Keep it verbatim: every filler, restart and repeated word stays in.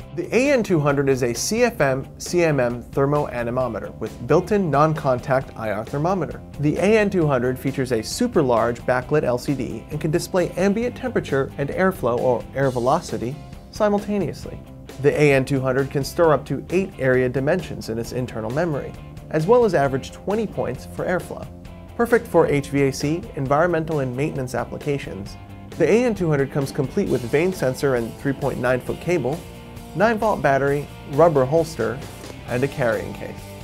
The A N two hundred is a C F M C M M Thermo-Anemometer with built-in non-contact I R thermometer. The A N two hundred features a super large backlit L C D and can display ambient temperature and airflow or air velocity simultaneously. The A N two hundred can store up to eight area dimensions in its internal memory, as well as average twenty points for airflow. Perfect for H V A C, environmental and maintenance applications, the A N two hundred comes complete with vane sensor and three point nine foot cable, nine volt battery, rubber holster, and a carrying case.